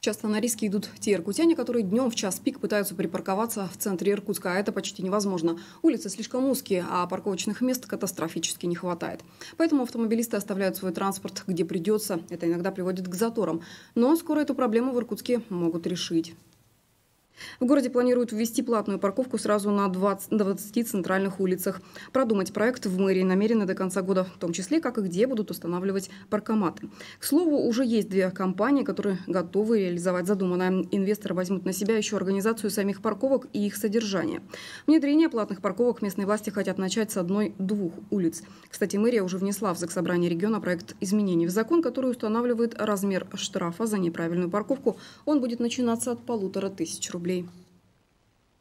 Часто на риски идут те иркутяне, которые днем в час пик пытаются припарковаться в центре Иркутска, а это почти невозможно. Улицы слишком узкие, а парковочных мест катастрофически не хватает. Поэтому автомобилисты оставляют свой транспорт, где придется. Это иногда приводит к заторам. Но скоро эту проблему в Иркутске могут решить. В городе планируют ввести платную парковку сразу на 20 центральных улицах. Продумать проект в мэрии намерены до конца года, в том числе, как и где будут устанавливать паркоматы. К слову, уже есть две компании, которые готовы реализовать задуманное. Инвесторы возьмут на себя еще организацию самих парковок и их содержание. Внедрение платных парковок местные власти хотят начать с одной-двух улиц. Кстати, мэрия уже внесла в Заксобрание региона проект изменений в закон, который устанавливает размер штрафа за неправильную парковку. Он будет начинаться от 1500 рублей.